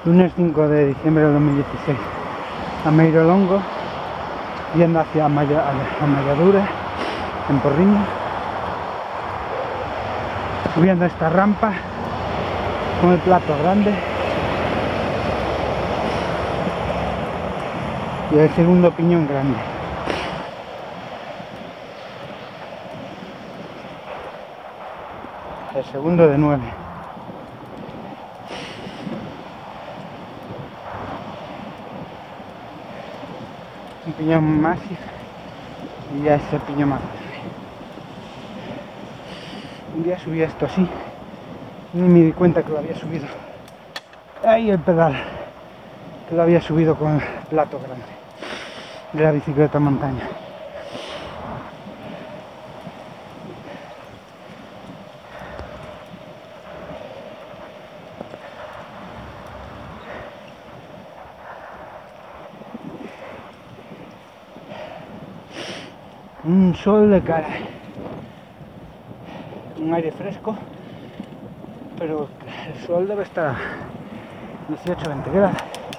Lunes 5 de diciembre de 2016, a Meirolongo, yendo hacia Malladura, en Porriño, subiendo esta rampa con el plato grande y el segundo piñón grande. El segundo de 9. Un piñón más y ya es el piñón más grande. Un día subí esto así, ni me di cuenta que lo había subido. Ahí el pedal, que lo había subido con el plato grande de la bicicleta montaña. Un sol de cara, un aire fresco, pero el sol debe estar a 18-20 grados.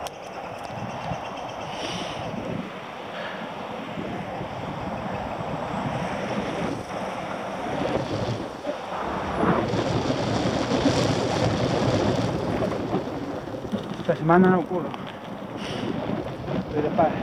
Esta semana no ocurre, estoy de par.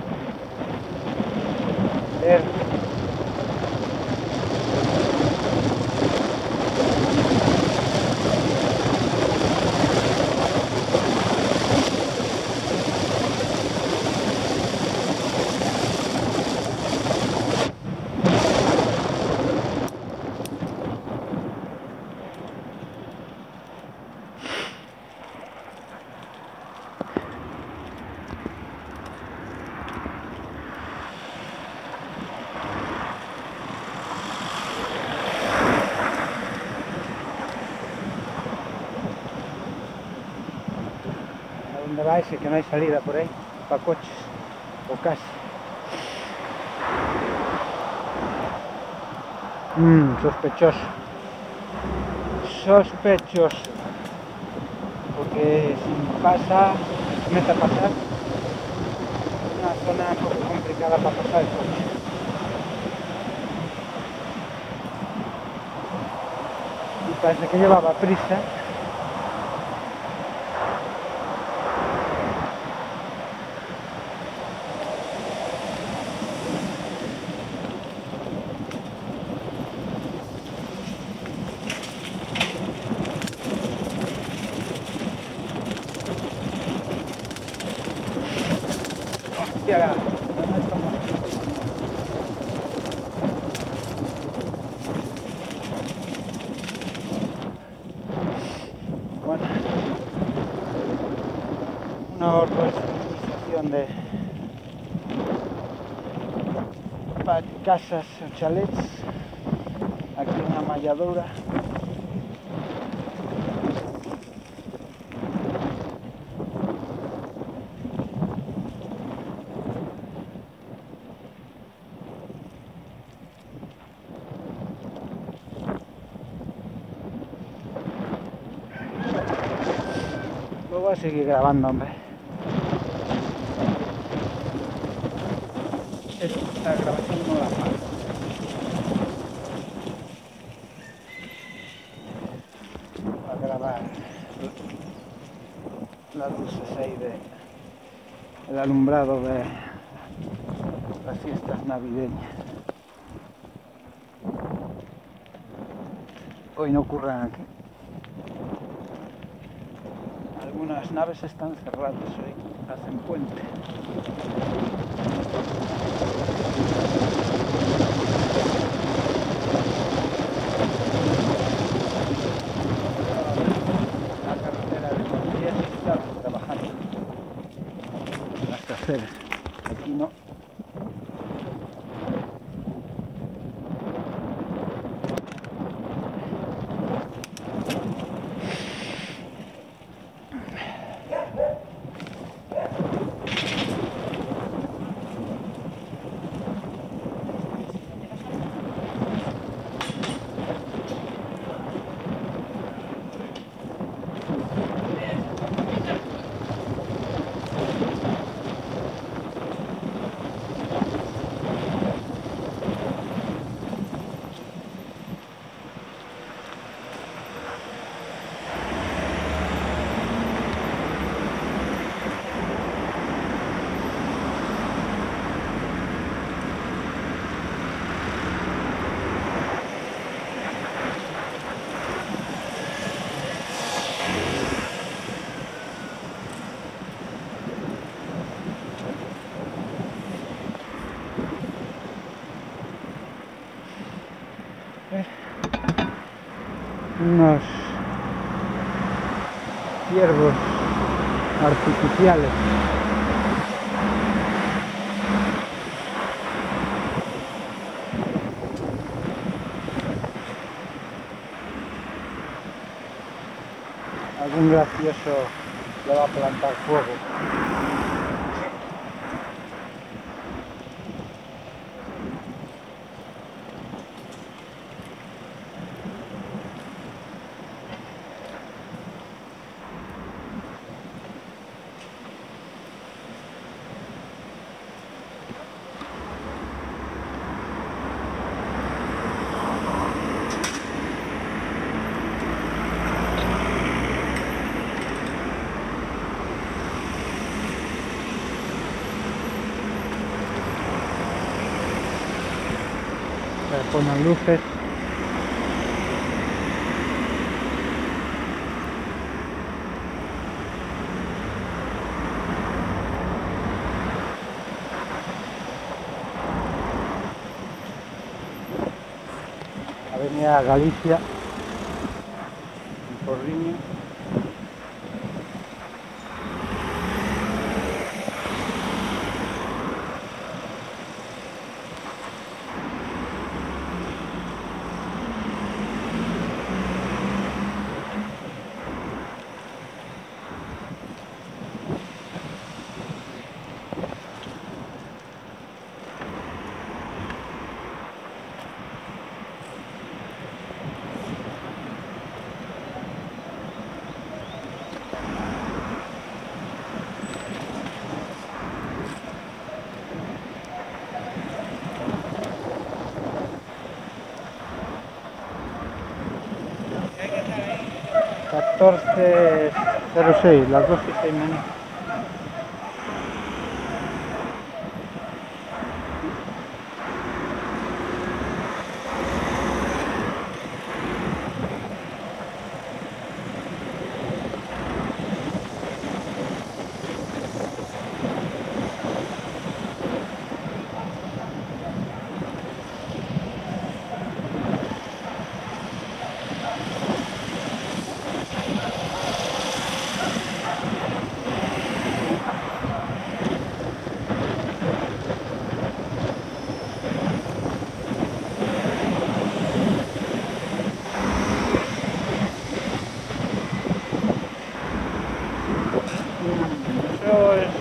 ¿Dónde vais? Que no hay salida por ahí para coches, o casi. Sospechoso, sospechoso, porque si pasa, se mete a pasar, una zona un poco complicada para pasar el coche. Y parece que llevaba prisa. Bueno, una urbanización de casas o chalets, aquí una Malladura. Voy a seguir grabando, hombre. Esta grabación no la pago. Voy a grabar las luces ahí el alumbrado de las fiestas navideñas. Hoy no ocurren aquí. Algunas naves están cerradas hoy, hacen puente. La carretera de los días está trabajando. Las caseras, aquí no. unos ciervos artificiales. Algún gracioso le va a plantar fuego. Se ponen luces. Avenida Galicia, en Porriño. ...14:06, las 2:06. Eso es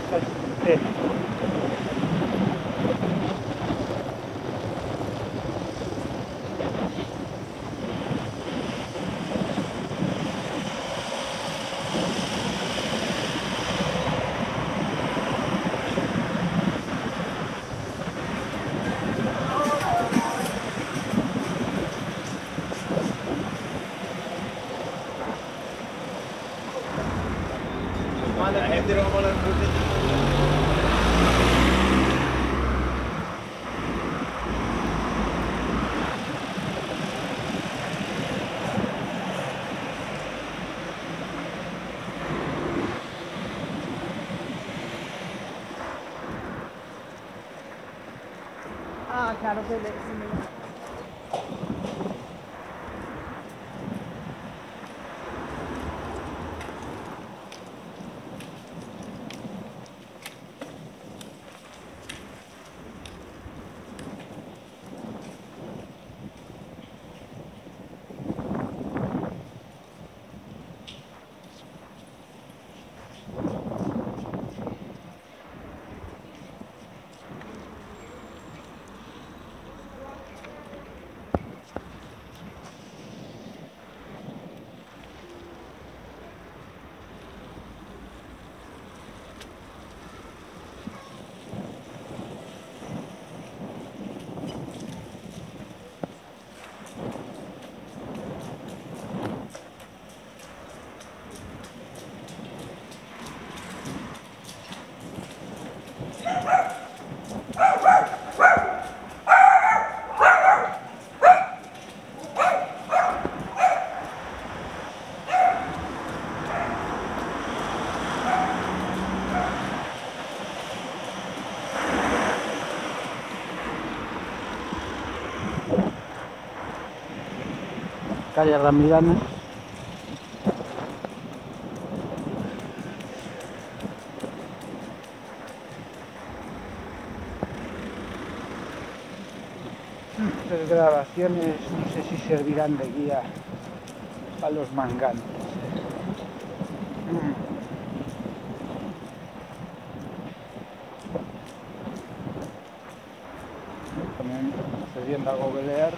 Ah, claro, se me... calle Ramirana. estas grabaciones no sé si servirán de guía a los mangantes. También accediendo a Google Earth.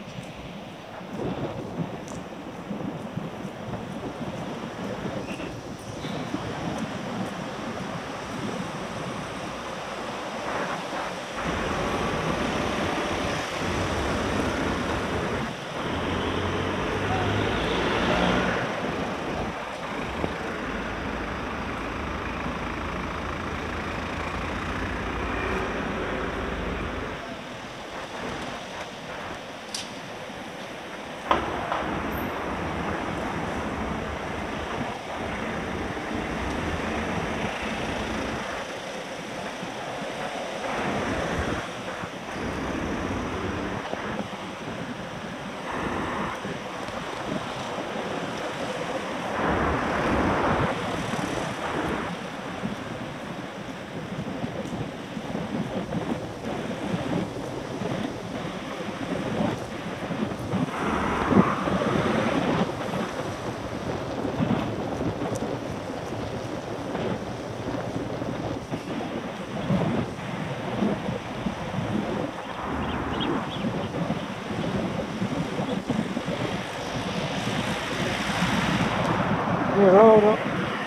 Qué logro.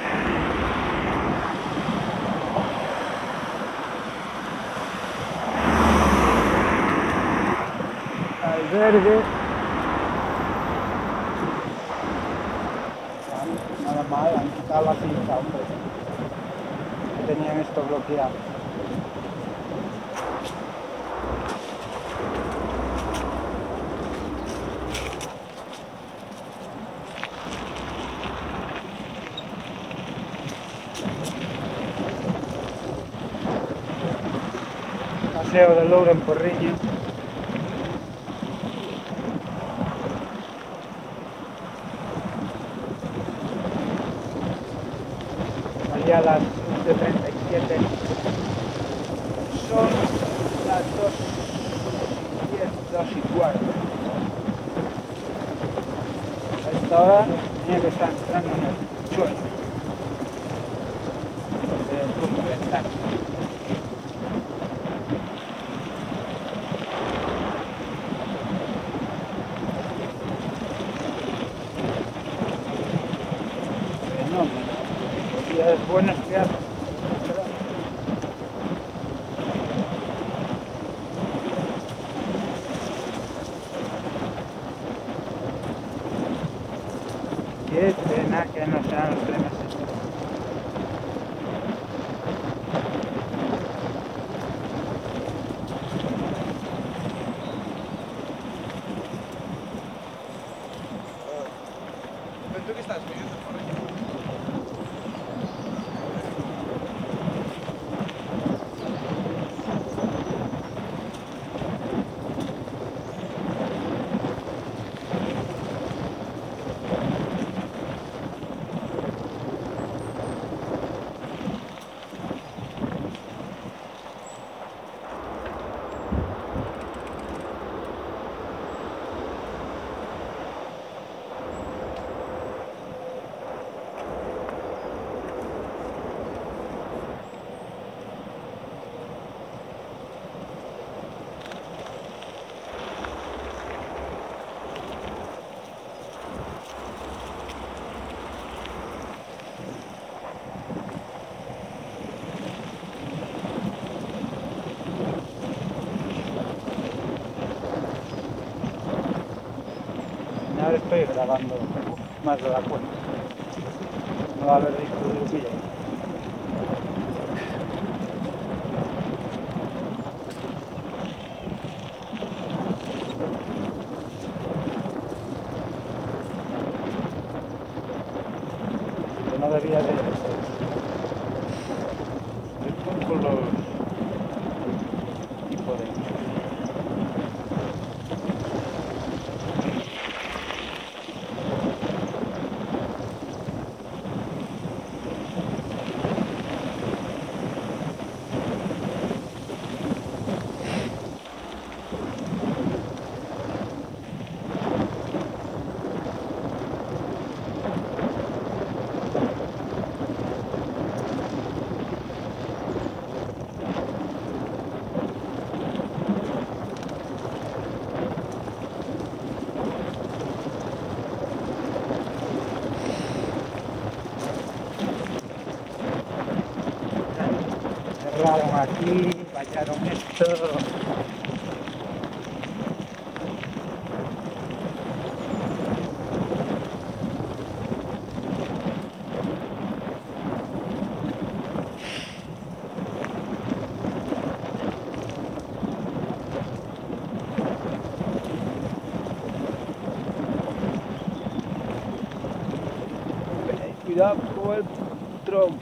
Albergue. Nada mal, han quitado la cinta, hombre. Tenían esto bloqueado. Paseo de Louro en Porriño. Allá a las 11:37. Son las 2:10, 2:15. A esta hora tenía que estar entrando en el suelo. De ventana. Es bueno esquiar. Qué pena que no sean los trenes. ¿Tú qué estás viviendo por ahí? Ahora estoy grabando más de la cuenta. No va a haber disco de video. Que no debía de ser. Con los tipos de... Cerraron aquí, vallaron esto. Cuidado con el tronco.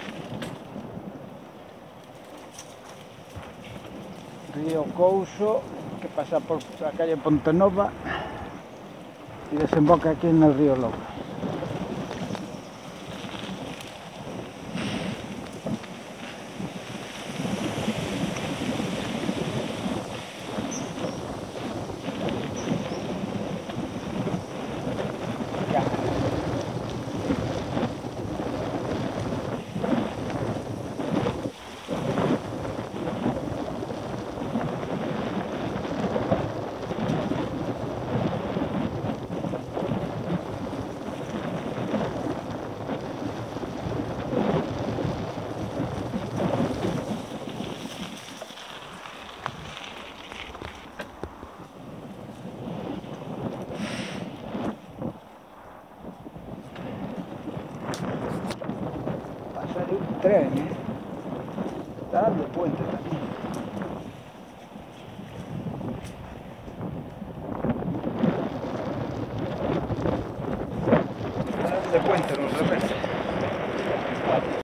Río Couso, que pasa por la calle Pontenova y desemboca aquí en el río Lobo. Ya. Pasa de un tren, está dando puente también.